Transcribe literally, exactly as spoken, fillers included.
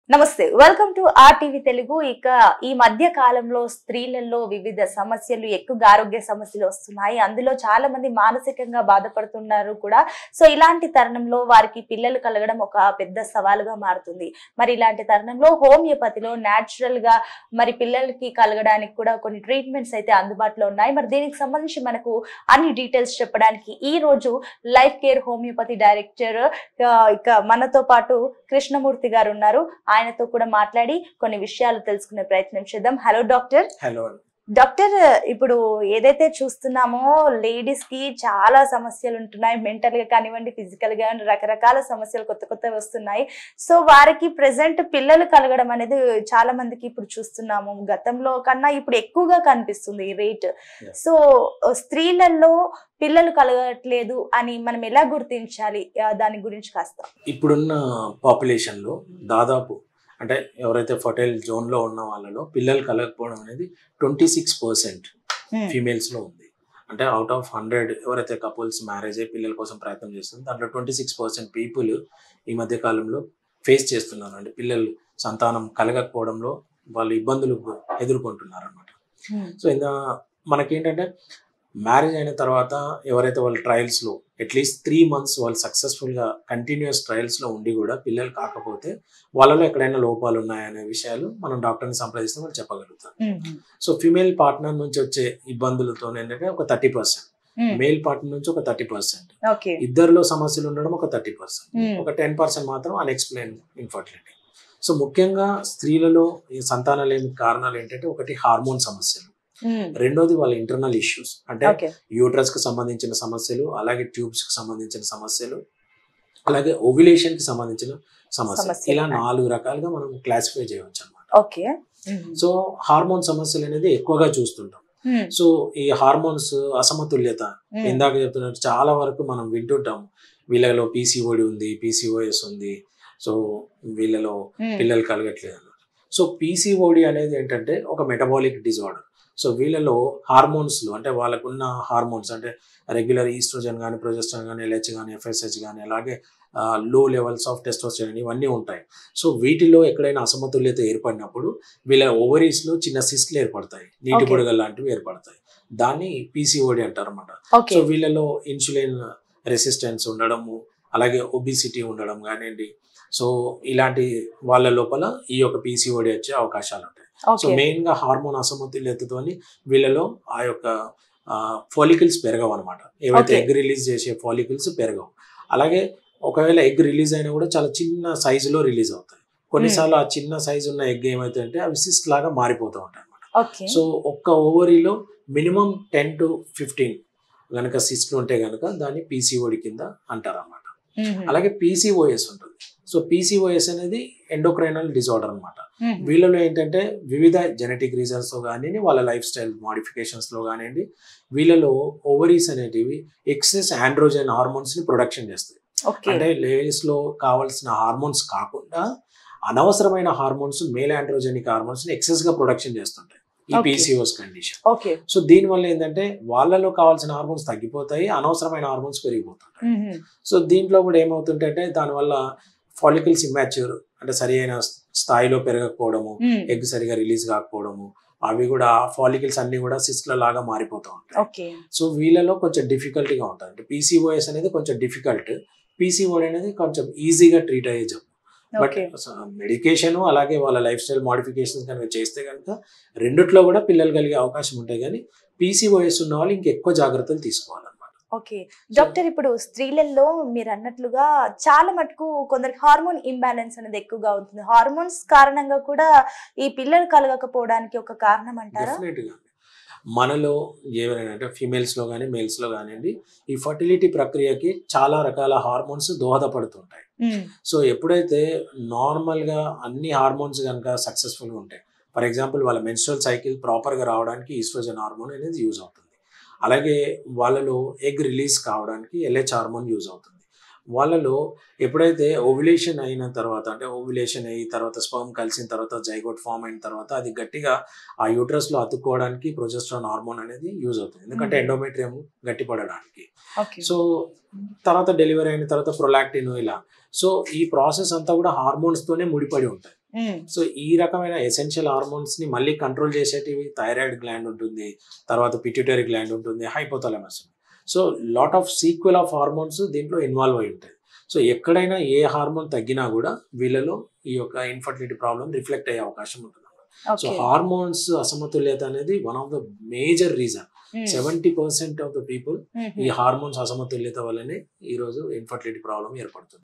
నమస్తే welcome to RTV Telugu. ఇక ఈ మధ్య కాలంలో స్త్రీలలో వివిధ సమస్యలు ఎక్కువగా ఆరోగ్య సమస్యలు వస్తున్నాయి. అందులో చాలా మంది మానసికంగా బాధపడుతున్నారు కూడా. సో ఇలాంటి తరుణంలో వారికి పిల్లలు కలగడం ఒక పెద్ద సవాలుగా మారుతుంది. మరి ఇలాంటి తరుణంలో హోమియోపతిలో న్యాచురల్ గా మరి పిల్లలకి కలగడానికి కూడా కొన్ని ట్రీట్మెంట్స్ అయితే అందుబాటులో ఉన్నాయి. మరి దీనికి సంబంధించి మనకు అన్ని డీటెయిల్స్ చెప్పడానికి ఈ రోజు లైఫ్ కేర్ హోమియోపతి డైరెక్టర్ ఇక మనతో పాటు కృష్ణమూర్తి గారు ఉన్నారు. ఆయనతో కూడా మాట్లాడి కొన్ని విషయాలు తెలుసుకునే ప్రయత్నం చేద్దాం. Hello doctor. హలో డాక్టర్, ఇప్పుడు ఏదైతే చూస్తున్నామో లేడీస్ కి చాలా సమస్యలు ఉంటున్నాయి. మెంటల్ గా కానివ్వండి, ఫిజికల్ గా రకరకాల సమస్యలు కొత్త కొత్త వస్తున్నాయి. సో వారికి ప్రెసెంట్ పిల్లలు కలగడం అనేది చాలా మందికి ఇప్పుడు చూస్తున్నాము. గతంలో కన్నా ఇప్పుడు ఎక్కువగా కనిపిస్తుంది ఈ రేట్. సో స్త్రీలలో పిల్లలు కలగట్లేదు అని మనం ఎలా గుర్తించాలి? దాని గురించి కాస్త. ఇప్పుడున్న పాపులేషన్ లో దాదాపు అంటే ఎవరైతే ఫర్టైల్ జోన్ లో ఉన్న వాళ్ళలో పిల్లలు కలగకపోవడం అనేది ట్వంటీ సిక్స్ పర్సెంట్ ఫీమేల్స్ లో ఉంది. అంటే అవుట్ ఆఫ్ హండ్రెడ్ ఎవరైతే కపుల్స్ మ్యారేజ్ అయ్యి పిల్లల కోసం ప్రయత్నం చేస్తుంది, దాంట్లో ట్వంటీ సిక్స్ పర్సెంట్ పీపుల్ ఈ మధ్య కాలంలో ఫేస్ చేస్తున్నారు. అంటే పిల్లలు సంతానం కలగకపోవడంలో వాళ్ళు ఇబ్బందులు ఎదుర్కొంటున్నారు అనమాట. సో ఇందా మనకేంటంటే మ్యారేజ్ అయిన తర్వాత ఎవరైతే వాళ్ళ ట్రయల్స్లో అట్లీస్ట్ త్రీ మంత్స్ వాళ్ళు సక్సెస్ఫుల్గా కంటిన్యూస్ ట్రయల్స్లో ఉండి కూడా పిల్లలు కాకపోతే వాళ్ళలో ఎక్కడైనా లోపాలు ఉన్నాయనే విషయాలు మనం డాక్టర్ని సంప్రదిస్తే వాళ్ళు చెప్పగలుగుతాం. సో ఫీమేల్ పార్ట్నర్ నుంచి వచ్చే ఇబ్బందులతో ఏంటంటే ఒక థర్టీ పర్సెంట్, మేల్ పార్ట్నర్ నుంచి ఒక థర్టీ పర్సెంట్, ఇద్దరిలో సమస్యలు ఉండడం ఒక థర్టీ పర్సెంట్, ఒక టెన్ పర్సెంట్ మాత్రం అన్ఎక్స్ప్లెయిన్ ఇన్ఫర్టిలిటీ. సో ముఖ్యంగా స్త్రీలలో ఈ సంతానలేమి కారణాలు ఏంటంటే ఒకటి హార్మోన్ సమస్యలు, రెండోది వాళ్ళ ఇంటర్నల్ ఇష్యూస్ అంటే యూట్రస్ కి సంబంధించిన సమస్యలు, అలాగే ట్యూబ్స్ కి సంబంధించిన సమస్యలు, అలాగే ఓవ్యులేషన్ కి సంబంధించిన సమస్యలు. ఇలా నాలుగు రకాలుగా మనం క్లాసిఫై చేయవచ్చు అన్నమాట. సో హార్మోన్ సమస్యలు అనేది ఎక్కువగా చూస్తుంటాం. సో ఈ హార్మోన్స్ అసమతుల్యత ఇందాక చెప్తున్నట్టు చాలా వరకు మనం వింటుంటాం. వీళ్ళలో పీసీఓడి ఉంది, పీసీఓఎస్ ఉంది, సో వీళ్ళలో పిల్లలు కలగట్లేదు. సో పీసీఓడి అనేది ఏంటంటే ఒక మెటబాలిక్ డిజార్డర్. సో వీళ్ళలో హార్మోన్స్లో అంటే వాళ్ళకున్న హార్మోన్స్ అంటే రెగ్యులర్ ఈస్ట్రోజన్ కానీ, ప్రొజెస్ట్రాన్ కానీ, ఎల్హెచ్ కానీ, ఎఫ్ఎస్హెచ్ కానీ, అలాగే లో లెవెల్స్ ఆఫ్ టెస్టోస్టెరాన్ ఇవన్నీ ఉంటాయి. సో వీటిలో ఎక్కడైనా అసమతుల్యత ఏర్పడినప్పుడు వీళ్ళ ఓవరీస్లో చిన్న సిస్ట్లు ఏర్పడతాయి, నీటి బుడగలు లాంటివి ఏర్పడతాయి. దాన్ని పీసీఓడి అంటారు అన్నమాట. సో వీళ్ళలో ఇన్సులిన్ రెసిస్టెన్స్ ఉండడము, అలాగే ఒబిసిటీ ఉండడం కానివ్వండి, సో ఇలాంటి వాళ్ళ లోపల ఈ యొక్క పీసీఓడి వచ్చే అవకాశాలు ఉంటాయి. సో మెయిన్ గా హార్మోన్ అసమతుల్యతతోని వీళ్ళలో ఆ యొక్క ఫాలికల్స్ పెరగవు అనమాట. ఏవైతే ఎగ్ రిలీజ్ చేసే ఫాలికల్స్ పెరగవు. అలాగే ఒకవేళ ఎగ్ రిలీజ్ అయినా కూడా చాలా చిన్న సైజులో రిలీజ్ అవుతాయి. కొన్నిసార్లు ఆ చిన్న సైజు ఉన్న ఎగ్ ఏమైతే అంటే అవి సిస్ట్ లాగా మారిపోతూ ఉంటాయి అనమాట. సో ఒక్క ఓవరీలో మినిమం టెన్ టు ఫిఫ్టీన్ గనక సిస్ట్లు ఉంటే గనక దాన్ని పీసీఓడి కింద అంటారు అన్నమాట. అలాగే పీసీఓఎస్ ఉంటుంది. సో పీసీఓఎస్ అనేది ఎండోక్రైనల్ డిజార్డర్ అనమాట. వీళ్ళలో ఏంటంటే వివిధ జెనెటిక్ రీజన్స్ తో కానివ్వండి, వాళ్ళ లైఫ్ స్టైల్ మోడిఫికేషన్స్ లో కానివ్వండి, వీళ్ళలో ఓవరీస్ అనేటివి ఎక్సెస్ ఆండ్రోజన్ హార్మోన్స్ ని ప్రొడక్షన్ చేస్తాయి. అంటే లేడీస్ లో కావాల్సిన హార్మోన్స్ కాకుండా అనవసరమైన హార్మోన్స్, మేల్ ఆండ్రోజెనిక్ హార్మోన్స్ ని ఎక్సెస్ గా ప్రొడక్షన్ చేస్తుంటాయి ఈ పీసీఓఎస్ కండిషన్. సో దీని వల్ల ఏంటంటే వాళ్ళలో కావాల్సిన హార్మోన్స్ తగ్గిపోతాయి, అనవసరమైన హార్మోన్స్ పెరిగిపోతుంటాయి. సో దీంట్లో కూడా ఏమవుతుంటే దానివల్ల ఫాలికల్స్ ఇమ్యాచ్యూర్ అంటే సరి అయిన స్థాయిలో పెరగకపోవడము, ఎగ్ సరిగా రిలీజ్ కాకపోవడము, అవి కూడా ఫాలికల్స్ అన్ని కూడా సిస్ట్ల లాగా మారిపోతూ ఉంటాయి. సో వీళ్ళలో కొంచెం డిఫికల్టీగా ఉంటుంది. అంటే పీసీఓఎస్ అనేది కొంచెం డిఫికల్ట్, పీసీఓడి అనేది కొంచెం ఈజీగా ట్రీట్ అయ్యే జబ్బు. బట్ మెడికేషన్ అలాగే వాళ్ళ లైఫ్ స్టైల్ మోడిఫికేషన్స్ కనుక చేస్తే కనుక రెండిట్లో కూడా పిల్లలు కలిగే అవకాశం ఉంటాయి. కానీ పీసీఓఎస్ ఉన్న వాళ్ళు ఇంకెక్కువ జాగ్రత్తలు తీసుకోవాలి. ఓకే డాక్టర్, ఇప్పుడు స్త్రీలలో మీరు అన్నట్లుగా చాలా మటుకు కొందరికి హార్మోన్ ఇంబ్యాలెన్స్ అనేది ఎక్కువగా ఉంటుంది. హార్మోన్స్ కారణంగా కూడా ఈ పిల్లలు కలగకపోవడానికి ఒక కారణం అంటారా? డెఫినెట్గా మనలో ఏమైనా అంటే ఫీమేల్స్లో కానీ మేల్స్లో కానివ్వండి, ఈ ఫర్టిలిటీ ప్రక్రియకి చాలా రకాల హార్మోన్స్ దోహదపడుతుంటాయి. సో ఎప్పుడైతే నార్మల్గా అన్ని హార్మోన్స్ కనుక సక్సెస్ఫుల్గా ఉంటాయి, ఫర్ ఎగ్జాంపుల్ వాళ్ళ మెన్స్ట్రువల్ సైకిల్ ప్రాపర్గా రావడానికి ఈస్ట్రోజన్ హార్మోన్ అనేది యూజ్ అవుతుంది. అలాగే వాళ్ళలో ఎగ్ రిలీజ్ కావడానికి ఎల్హెచ్ హార్మోన్ యూజ్ అవుతుంది. వాళ్ళలో ఎప్పుడైతే ఓవ్యులేషన్ అయిన తర్వాత అంటే ఓవ్యులేషన్ అయిన తర్వాత స్పర్మ్ కలిసిన తర్వాత జైగోట్ ఫామ్ అయిన తర్వాత అది గట్టిగా ఆ యూట్రస్ లో అతుక్కోవడానికి ప్రొజెస్ట్రాన్ హార్మోన్ అనేది యూజ్ అవుతుంది, ఎందుకంటే ఎండోమెట్రియం గట్టిపడడానికి. సో తర్వాత డెలివరీ అయిన తర్వాత ప్రొలాక్టిన్ ఇలా సో ఈ ప్రాసెస్ అంతా కూడా హార్మోన్స్ తోనే ముడిపడి ఉంటాయి. సో ఈ రకమైన ఎసెన్షియల్ హార్మోన్స్ ని మళ్ళీ కంట్రోల్ చేసేటివి థైరాయిడ్ గ్లాండ్ ఉంటుంది, తర్వాత పిట్యూటరీ గ్లాండ్ ఉంటుంది, hypothalamus. So lot of sequel of hormones దీంట్లో ఇన్వాల్వ్ అయి ఉంటాయి. సో ఎక్కడైనా ఏ హార్మోన్ తగ్గినా కూడా వీళ్ళలో ఈ యొక్క ఇన్ఫర్టిలిటీ ప్రాబ్లం రిఫ్లెక్ట్ అయ్యే అవకాశం ఉంటుంది. సో హార్మోన్స్ అసమతుల్యత అనేది one of the major reason. Seventy percent of the people ఈ హార్మోన్స్ అసమతుల్యత వల్లనే ఈ రోజు ఇన్ఫర్టిలిటీ ప్రాబ్లం ఏర్పడుతుంది.